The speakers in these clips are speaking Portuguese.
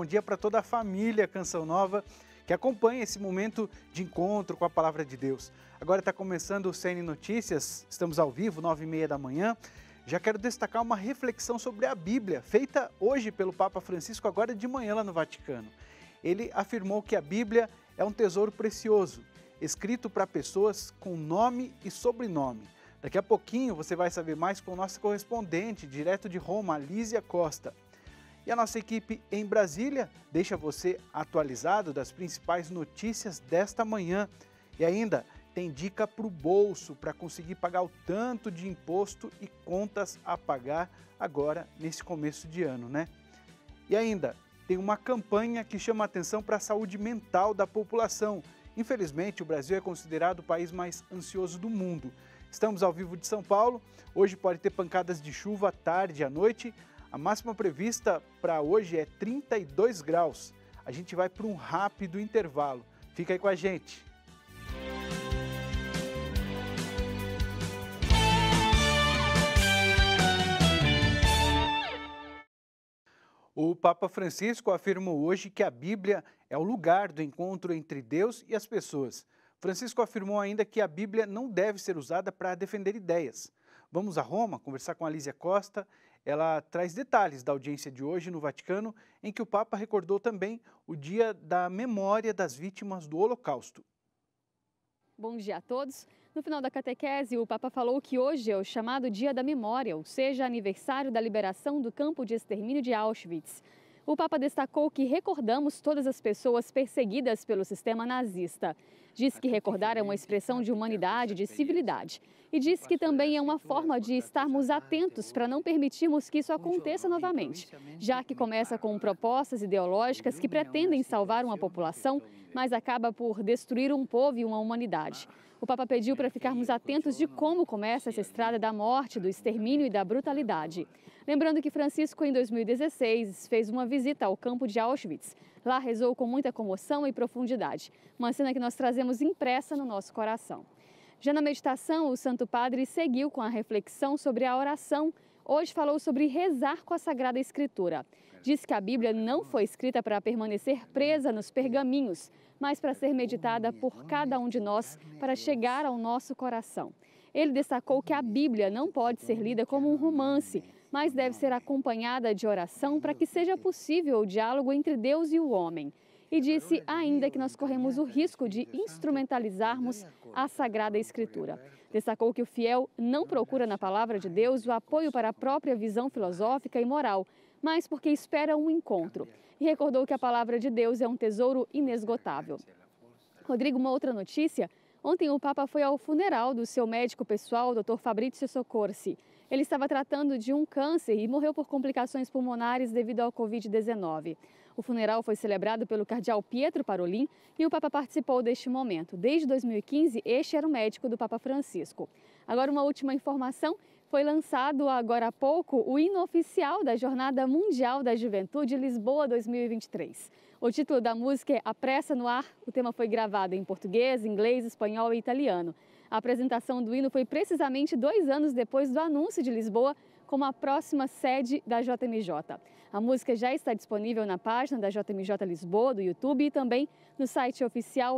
bom dia para toda a família Canção Nova que acompanha esse momento de encontro com a Palavra de Deus. Agora está começando o CN Notícias, estamos ao vivo, 9h30 da manhã. Já quero destacar uma reflexão sobre a Bíblia, feita hoje pelo Papa Francisco, agora de manhã lá no Vaticano. Ele afirmou que a Bíblia é um tesouro precioso, escrito para pessoas com nome e sobrenome. Daqui a pouquinho você vai saber mais com o nosso correspondente, direto de Roma, Lísia Costa. E a nossa equipe em Brasília deixa você atualizado das principais notícias desta manhã. E ainda tem dica para o bolso, para conseguir pagar o tanto de imposto e contas a pagar agora nesse começo de ano, né? E ainda tem uma campanha que chama a atenção para a saúde mental da população. Infelizmente, o Brasil é considerado o país mais ansioso do mundo. Estamos ao vivo de São Paulo, hoje pode ter pancadas de chuva à tarde e à noite. A máxima prevista para hoje é 32 graus. A gente vai para um rápido intervalo. Fica aí com a gente. O Papa Francisco afirmou hoje que a Bíblia é o lugar do encontro entre Deus e as pessoas. Francisco afirmou ainda que a Bíblia não deve ser usada para defender ideias. Vamos a Roma conversar com a Lísia Costa. Ela traz detalhes da audiência de hoje no Vaticano, em que o Papa recordou também o dia da memória das vítimas do Holocausto. Bom dia a todos. No final da catequese, o Papa falou que hoje é o chamado Dia da Memória, ou seja, aniversário da liberação do campo de extermínio de Auschwitz. O Papa destacou que recordamos todas as pessoas perseguidas pelo sistema nazista. Diz que recordar é uma expressão de humanidade, de civilidade. E diz que também é uma forma de estarmos atentos para não permitirmos que isso aconteça novamente, já que começa com propostas ideológicas que pretendem salvar uma população, mas acaba por destruir um povo e uma humanidade. O Papa pediu para ficarmos atentos de como começa essa estrada da morte, do extermínio e da brutalidade. Lembrando que Francisco, em 2016, fez uma visita ao campo de Auschwitz. Lá rezou com muita comoção e profundidade, uma cena que nós trazemos impressa no nosso coração. Já na meditação, o Santo Padre seguiu com a reflexão sobre a oração. Hoje falou sobre rezar com a Sagrada Escritura. Diz que a Bíblia não foi escrita para permanecer presa nos pergaminhos, mas para ser meditada por cada um de nós, para chegar ao nosso coração. Ele destacou que a Bíblia não pode ser lida como um romance, mas deve ser acompanhada de oração para que seja possível o diálogo entre Deus e o homem. E disse ainda que nós corremos o risco de instrumentalizarmos a Sagrada Escritura. Destacou que o fiel não procura na palavra de Deus o apoio para a própria visão filosófica e moral, mas porque espera um encontro. E recordou que a palavra de Deus é um tesouro inesgotável. Rodrigo, uma outra notícia. Ontem o Papa foi ao funeral do seu médico pessoal, o Dr. Fabrizio Soccorsi. Ele estava tratando de um câncer e morreu por complicações pulmonares devido ao Covid-19. O funeral foi celebrado pelo cardeal Pietro Parolin e o Papa participou deste momento. Desde 2015, este era o médico do Papa Francisco. Agora, uma última informação. Foi lançado agora há pouco o hino oficial da Jornada Mundial da Juventude Lisboa 2023. O título da música é A Pressa no Ar. O tema foi gravado em português, inglês, espanhol e italiano. A apresentação do hino foi precisamente 2 anos depois do anúncio de Lisboa como a próxima sede da JMJ. A música já está disponível na página da JMJ Lisboa, do YouTube, e também no site oficial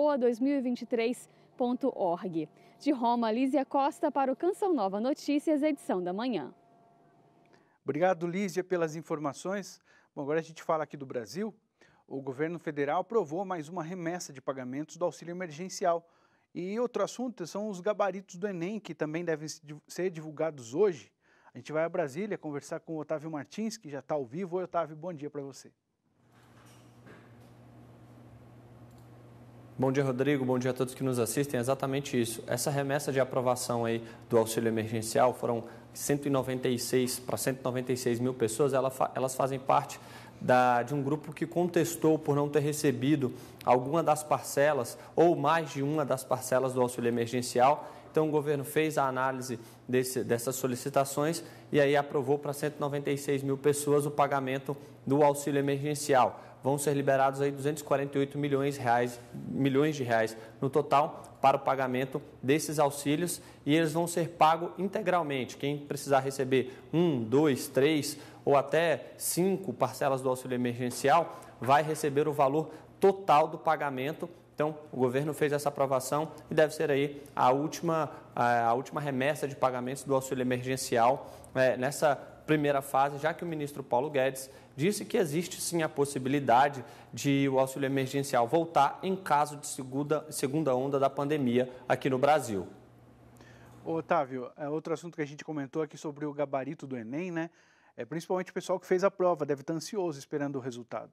lisboa2023.org. De Roma, Lísia Costa para o Canção Nova Notícias, edição da manhã. Obrigado, Lísia, pelas informações. Bom, agora a gente fala aqui do Brasil. O governo federal aprovou mais uma remessa de pagamentos do auxílio emergencial. E outro assunto são os gabaritos do Enem, que também devem ser divulgados hoje. A gente vai a Brasília conversar com o Otávio Martins, que já está ao vivo. Oi, Otávio, bom dia para você. Bom dia, Rodrigo. Bom dia a todos que nos assistem. É exatamente isso. Essa remessa de aprovação aí do auxílio emergencial foram 196 para 196 mil pessoas. Elas fazem parte de um grupo que contestou por não ter recebido alguma das parcelas ou mais de uma das parcelas do auxílio emergencial. Então, o governo fez a análise dessas solicitações e aí aprovou para 196 mil pessoas o pagamento do auxílio emergencial. vão ser liberados aí 248 milhões de reais no total para o pagamento desses auxílios, e eles vão ser pagos integralmente. Quem precisar receber 1, 2, 3 ou até 5 parcelas do auxílio emergencial vai receber o valor total do pagamento. Então, o governo fez essa aprovação e deve ser aí a última remessa de pagamentos do auxílio emergencial nessa primeira fase, já que o ministro Paulo Guedes disse que existe sim a possibilidade de o auxílio emergencial voltar em caso de segunda onda da pandemia aqui no Brasil. Otávio, outro assunto que a gente comentou aqui sobre o gabarito do Enem, né? Principalmente o pessoal que fez a prova deve estar ansioso esperando o resultado.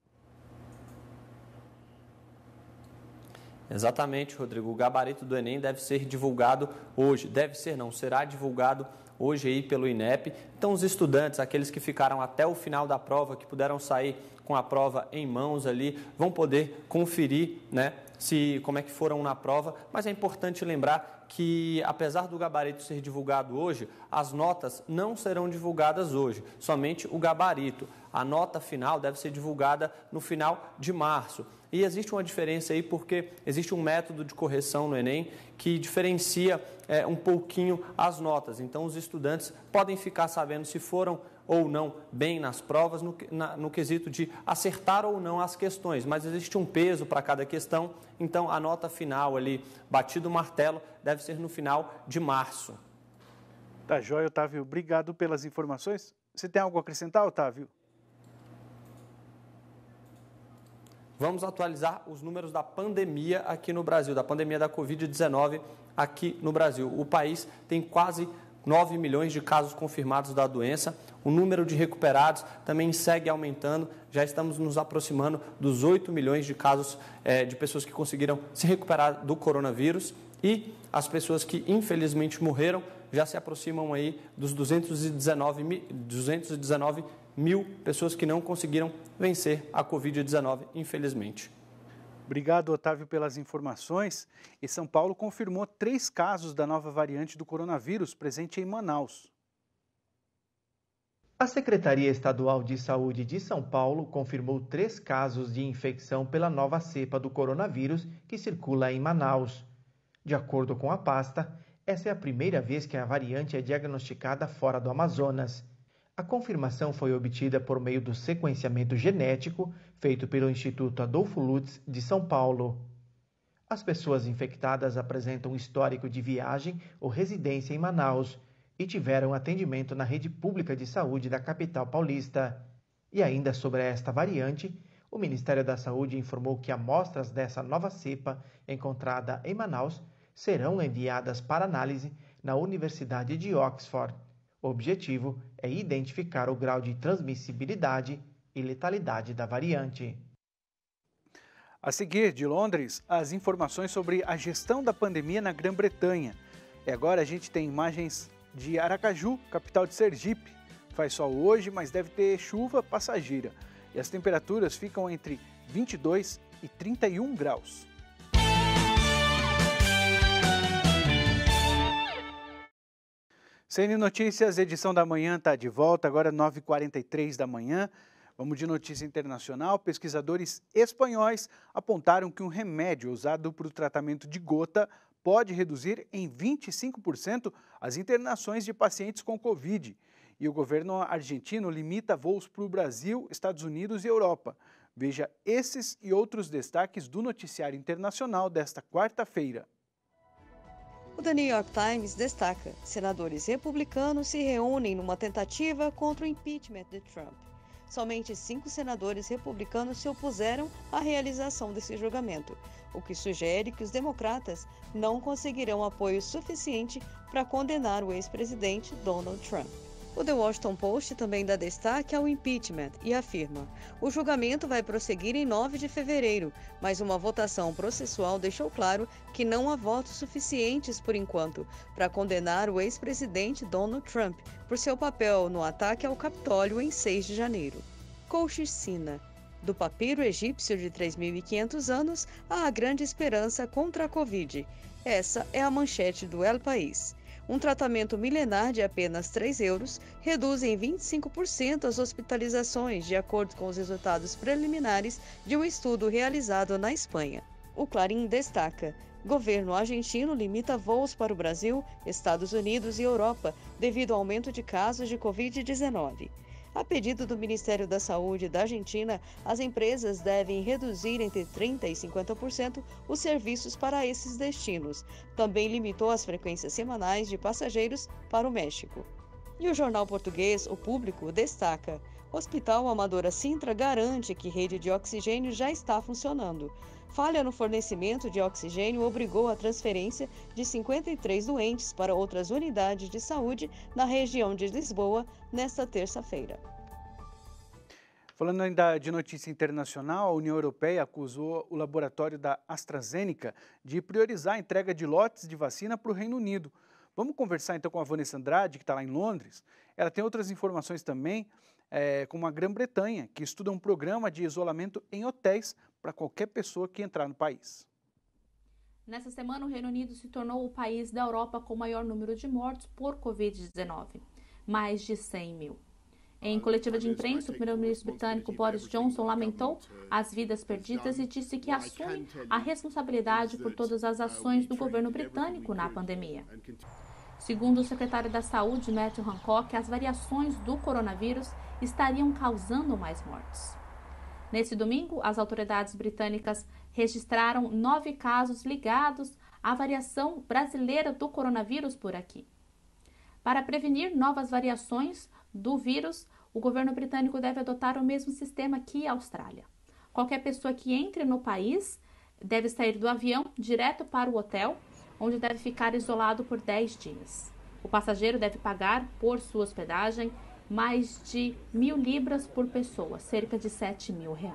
Exatamente, Rodrigo. O gabarito do Enem deve ser divulgado hoje. Será divulgado hoje aí pelo INEP. Então, os estudantes, aqueles que ficaram até o final da prova, que puderam sair com a prova em mãos ali, vão poder conferir, né, como é que foram na prova. Mas é importante lembrar que, apesar do gabarito ser divulgado hoje, as notas não serão divulgadas hoje, somente o gabarito. A nota final deve ser divulgada no final de março. E existe uma diferença aí porque existe um método de correção no Enem que diferencia um pouquinho as notas. Então, os estudantes podem ficar sabendo se foram ou não bem nas provas no quesito de acertar ou não as questões, mas existe um peso para cada questão. Então, a nota final ali, batido o martelo, deve ser no final de março. Tá joia, Otávio. Obrigado pelas informações. Você tem algo a acrescentar, Otávio? Vamos atualizar os números da pandemia aqui no Brasil, da pandemia da Covid-19 aqui no Brasil. O país tem quase 9 milhões de casos confirmados da doença. O número de recuperados também segue aumentando. Já estamos nos aproximando dos 8 milhões de casos de pessoas que conseguiram se recuperar do coronavírus. E as pessoas que infelizmente morreram já se aproximam aí dos 219 mil pessoas que não conseguiram vencer a Covid-19, infelizmente. Obrigado, Otávio, pelas informações. E São Paulo confirmou 3 casos da nova variante do coronavírus presente em Manaus. A Secretaria Estadual de Saúde de São Paulo confirmou 3 casos de infecção pela nova cepa do coronavírus que circula em Manaus. De acordo com a pasta, essa é a primeira vez que a variante é diagnosticada fora do Amazonas. A confirmação foi obtida por meio do sequenciamento genético feito pelo Instituto Adolfo Lutz de São Paulo. As pessoas infectadas apresentam histórico de viagem ou residência em Manaus e tiveram atendimento na rede pública de saúde da capital paulista. E ainda sobre esta variante, o Ministério da Saúde informou que amostras dessa nova cepa encontrada em Manaus serão enviadas para análise na Universidade de Oxford. O objetivo é identificar o grau de transmissibilidade e letalidade da variante. A seguir, de Londres, as informações sobre a gestão da pandemia na Grã-Bretanha. E agora a gente tem imagens de Aracaju, capital de Sergipe. Faz sol hoje, mas deve ter chuva passageira. E as temperaturas ficam entre 22 e 31 graus. CN Notícias, edição da manhã está de volta, agora 9h43 da manhã. Vamos de notícia internacional. Pesquisadores espanhóis apontaram que um remédio usado para o tratamento de gota pode reduzir em 25% as internações de pacientes com Covid. E o governo argentino limita voos para o Brasil, Estados Unidos e Europa. Veja esses e outros destaques do noticiário internacional desta quarta-feira. O The New York Times destaca: senadores republicanos se reúnem numa tentativa contra o impeachment de Trump. Somente 5 senadores republicanos se opuseram à realização desse julgamento, o que sugere que os democratas não conseguirão apoio suficiente para condenar o ex-presidente Donald Trump. O The Washington Post também dá destaque ao impeachment e afirma: o julgamento vai prosseguir em 9 de fevereiro, mas uma votação processual deixou claro que não há votos suficientes por enquanto para condenar o ex-presidente Donald Trump por seu papel no ataque ao Capitólio em 6 de janeiro. Colchicina. Do papiro egípcio de 3.500 anos à grande esperança contra a Covid. Essa é a manchete do El País. Um tratamento milenar de apenas 3 euros reduz em 25% as hospitalizações, de acordo com os resultados preliminares de um estudo realizado na Espanha. O Clarim destaca: governo argentino limita voos para o Brasil, Estados Unidos e Europa devido ao aumento de casos de Covid-19. A pedido do Ministério da Saúde da Argentina, as empresas devem reduzir entre 30% e 50% os serviços para esses destinos. Também limitou as frequências semanais de passageiros para o México. E o jornal português O Público destaca: Hospital Amadora Sintra garante que rede de oxigênio já está funcionando. Falha no fornecimento de oxigênio obrigou a transferência de 53 doentes para outras unidades de saúde na região de Lisboa nesta terça-feira. Falando ainda de notícia internacional, a União Europeia acusou o laboratório da AstraZeneca de priorizar a entrega de lotes de vacina para o Reino Unido. Vamos conversar então com a Vanessa Andrade, que está lá em Londres. Ela tem outras informações também, como a Grã-Bretanha, que estuda um programa de isolamento em hotéis para qualquer pessoa que entrar no país. Nessa semana, o Reino Unido se tornou o país da Europa com o maior número de mortos por Covid-19, mais de 100 mil. Em coletiva de imprensa, o primeiro-ministro britânico Boris Johnson lamentou as vidas perdidas e disse que assume a responsabilidade por todas as ações do governo britânico na pandemia. Segundo o secretário da Saúde, Matthew Hancock, as variações do coronavírus estariam causando mais mortes. Nesse domingo, as autoridades britânicas registraram 9 casos ligados à variação brasileira do coronavírus por aqui. Para prevenir novas variações do vírus, o governo britânico deve adotar o mesmo sistema que a Austrália. Qualquer pessoa que entre no país deve sair do avião direto para o hotel, onde deve ficar isolado por 10 dias. O passageiro deve pagar por sua hospedagem mais de 1.000 libras por pessoa, cerca de R$7.000.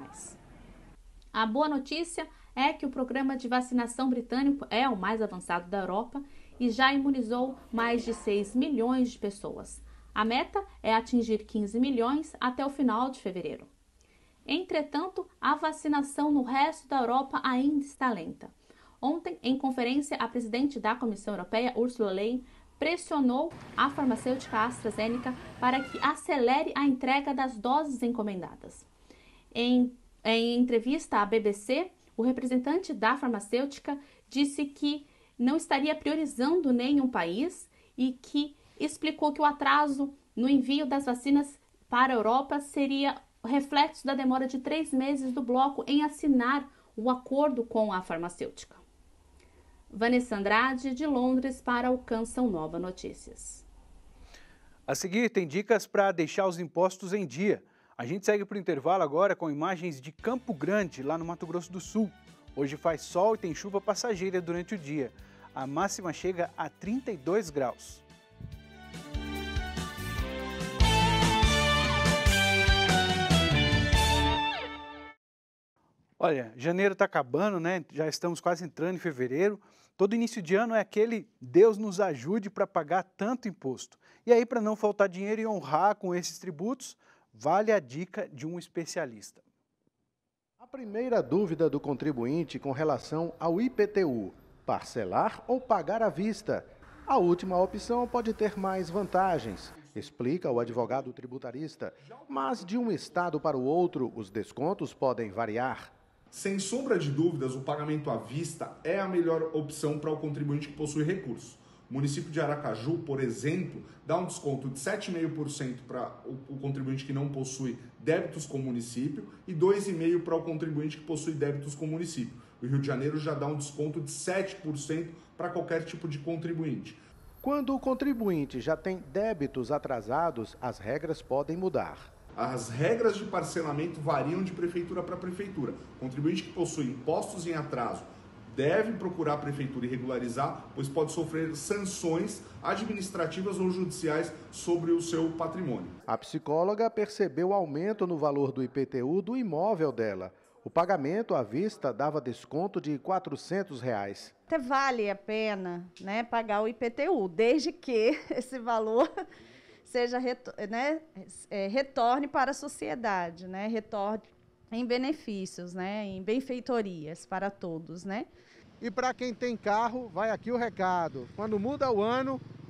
A boa notícia é que o programa de vacinação britânico é o mais avançado da Europa e já imunizou mais de 6 milhões de pessoas. A meta é atingir 15 milhões até o final de fevereiro. Entretanto, a vacinação no resto da Europa ainda está lenta. Ontem, em conferência, a presidente da Comissão Europeia, Ursula von der Leyen, pressionou a farmacêutica AstraZeneca para que acelere a entrega das doses encomendadas. Em entrevista à BBC, o representante da farmacêutica disse que não estaria priorizando nenhum país e que explicou que o atraso no envio das vacinas para a Europa seria reflexo da demora de 3 meses do bloco em assinar o acordo com a farmacêutica. Vanessa Andrade, de Londres, para o Canção Nova Notícias. A seguir, tem dicas para deixar os impostos em dia. A gente segue para o intervalo agora com imagens de Campo Grande, lá no Mato Grosso do Sul. Hoje faz sol e tem chuva passageira durante o dia. A máxima chega a 32 graus. Olha, janeiro está acabando, né? Já estamos quase entrando em fevereiro. Todo início de ano é aquele Deus nos ajude para pagar tanto imposto. E aí, para não faltar dinheiro e honrar com esses tributos, vale a dica de um especialista. A primeira dúvida do contribuinte com relação ao IPTU: parcelar ou pagar à vista? A última opção pode ter mais vantagens, explica o advogado tributarista. Mas de um estado para o outro, os descontos podem variar. Sem sombra de dúvidas, o pagamento à vista é a melhor opção para o contribuinte que possui recursos. O município de Aracaju, por exemplo, dá um desconto de 7,5% para o contribuinte que não possui débitos com o município e 2,5% para o contribuinte que possui débitos com o município. O Rio de Janeiro já dá um desconto de 7% para qualquer tipo de contribuinte. Quando o contribuinte já tem débitos atrasados, as regras podem mudar. As regras de parcelamento variam de prefeitura para prefeitura. O contribuinte que possui impostos em atraso deve procurar a prefeitura e regularizar, pois pode sofrer sanções administrativas ou judiciais sobre o seu patrimônio. A psicóloga percebeu aumento no valor do IPTU do imóvel dela. O pagamento à vista dava desconto de R$ 400. Até vale a pena, né, pagar o IPTU, desde que esse valor seja, retorne para a sociedade, né, retorne em benefícios, né, em benfeitorias para todos, né. E para quem tem carro, vai aqui o recado. Quando muda o ano,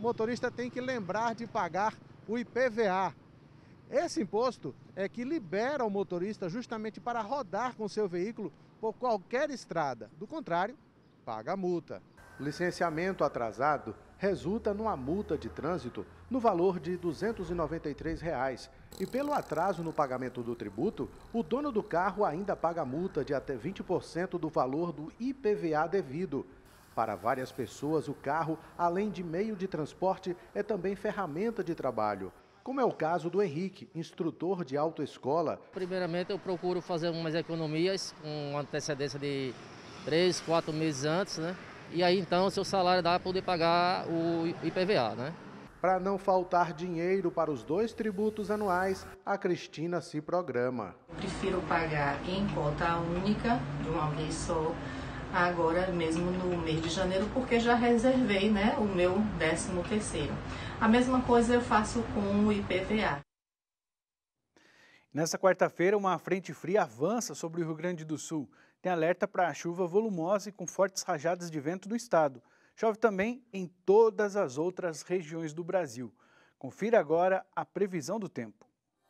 o motorista tem que lembrar de pagar o IPVA. Esse imposto é que libera o motorista justamente para rodar com seu veículo por qualquer estrada. Do contrário, paga a multa. O licenciamento atrasado resulta numa multa de trânsito no valor de R$ 293. E pelo atraso no pagamento do tributo, o dono do carro ainda paga multa de até 20% do valor do IPVA devido. Para várias pessoas, o carro, além de meio de transporte, é também ferramenta de trabalho. Como é o caso do Henrique, instrutor de autoescola. Primeiramente, eu procuro fazer umas economias com antecedência de 3, 4 meses antes, né? E aí, então, seu salário dá para poder pagar o IPVA, né? Para não faltar dinheiro para os 2 tributos anuais, a Cristina se programa. Eu prefiro pagar em cota única, de uma vez só, agora mesmo no mês de janeiro, porque já reservei, né, o meu 13º. A mesma coisa eu faço com o IPVA. Nessa quarta-feira, uma frente fria avança sobre o Rio Grande do Sul. Tem alerta para chuva volumosa e com fortes rajadas de vento no estado. Chove também em todas as outras regiões do Brasil. Confira agora a previsão do tempo.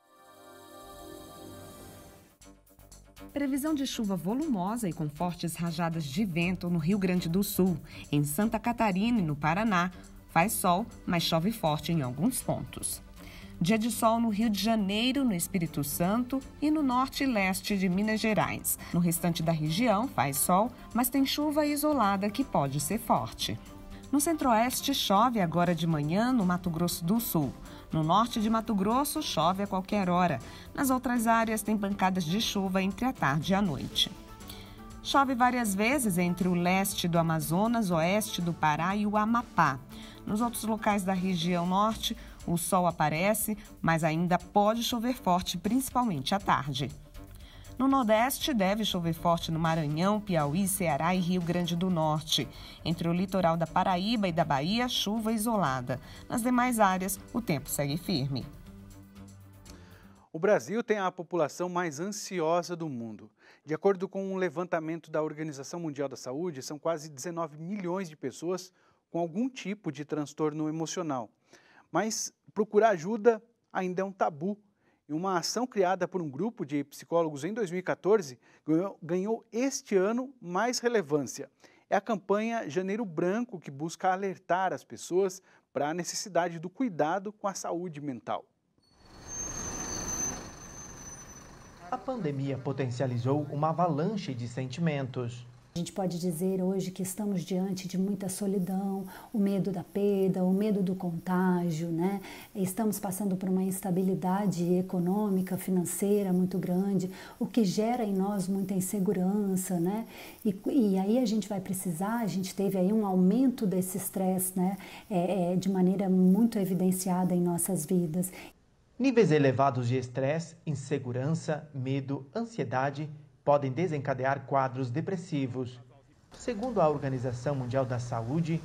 Previsão de chuva volumosa e com fortes rajadas de vento no Rio Grande do Sul. Em Santa Catarina e no Paraná, faz sol, mas chove forte em alguns pontos. Dia de sol no Rio de Janeiro, no Espírito Santo e no norte e leste de Minas Gerais. No restante da região, faz sol, mas tem chuva isolada que pode ser forte. No centro-oeste, chove agora de manhã no Mato Grosso do Sul. No norte de Mato Grosso, chove a qualquer hora. Nas outras áreas, tem pancadas de chuva entre a tarde e a noite. Chove várias vezes entre o leste do Amazonas, oeste do Pará e o Amapá. Nos outros locais da região norte, o sol aparece, mas ainda pode chover forte, principalmente à tarde. No Nordeste, deve chover forte no Maranhão, Piauí, Ceará e Rio Grande do Norte. Entre o litoral da Paraíba e da Bahia, chuva isolada. Nas demais áreas, o tempo segue firme. O Brasil tem a população mais ansiosa do mundo. De acordo com um levantamento da Organização Mundial da Saúde, são quase 19 milhões de pessoas com algum tipo de transtorno emocional. Mas procurar ajuda ainda é um tabu. E uma ação criada por um grupo de psicólogos em 2014 ganhou este ano mais relevância. É a campanha Janeiro Branco, que busca alertar as pessoas para a necessidade do cuidado com a saúde mental. A pandemia potencializou uma avalanche de sentimentos. A gente pode dizer hoje que estamos diante de muita solidão, o medo da perda, o medo do contágio, né? Estamos passando por uma instabilidade econômica, financeira muito grande, o que gera em nós muita insegurança, né? E aí a gente vai precisar, a gente teve aí um aumento desse estresse, né? De maneira muito evidenciada em nossas vidas. Níveis elevados de estresse, insegurança, medo, ansiedade podem desencadear quadros depressivos. Segundo a Organização Mundial da Saúde,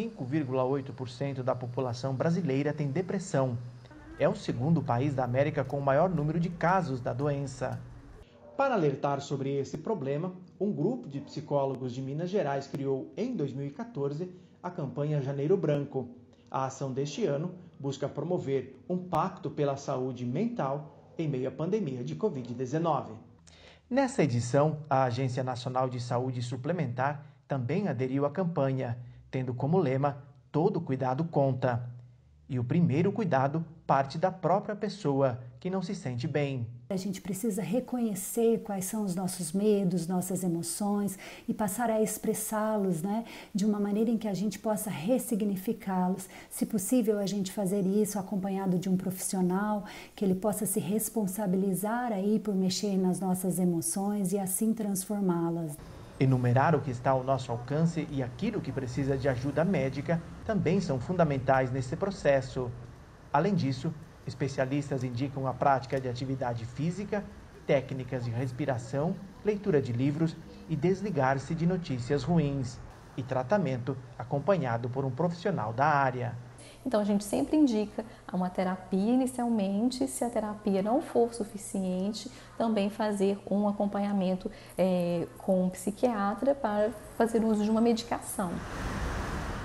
5,8% da população brasileira tem depressão. É o segundo país da América com o maior número de casos da doença. Para alertar sobre esse problema, um grupo de psicólogos de Minas Gerais criou, em 2014, a campanha Janeiro Branco. A ação deste ano busca promover um pacto pela saúde mental em meio à pandemia de Covid-19. Nessa edição, a Agência Nacional de Saúde Suplementar também aderiu à campanha, tendo como lema "Todo cuidado conta". E o primeiro cuidado parte da própria pessoa, que não se sente bem. A gente precisa reconhecer quais são os nossos medos, nossas emoções e passar a expressá-los, né, de uma maneira em que a gente possa ressignificá-los. Se possível, a gente fazer isso acompanhado de um profissional, que ele possa se responsabilizar aí por mexer nas nossas emoções e assim transformá-las. Enumerar o que está ao nosso alcance e aquilo que precisa de ajuda médica também são fundamentais nesse processo. Além disso, especialistas indicam a prática de atividade física, técnicas de respiração, leitura de livros e desligar-se de notícias ruins, e tratamento acompanhado por um profissional da área. Então, a gente sempre indica uma terapia inicialmente. Se a terapia não for suficiente, também fazer um acompanhamento com um psiquiatra para fazer uso de uma medicação.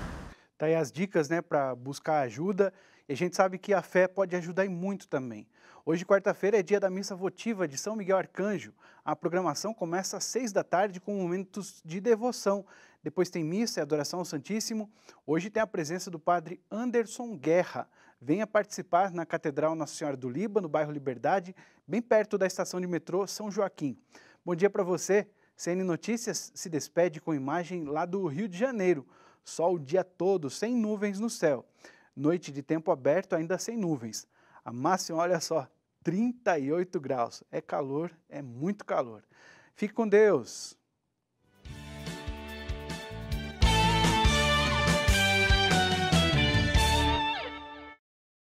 Tá aí as dicas, né, para buscar ajuda. E a gente sabe que a fé pode ajudar e muito também. Hoje, quarta-feira, é dia da missa votiva de São Miguel Arcanjo. A programação começa às 6 da tarde com momentos de devoção. Depois tem missa e adoração ao Santíssimo. Hoje tem a presença do padre Anderson Guerra. Venha participar na Catedral Nossa Senhora do Líbano, no bairro Liberdade, bem perto da estação de metrô São Joaquim. Bom dia para você. CN Notícias se despede com imagem lá do Rio de Janeiro. Sol o dia todo, sem nuvens no céu. Noite de tempo aberto, ainda sem nuvens. A máxima, olha só, 38 graus. É calor, é muito calor. Fique com Deus.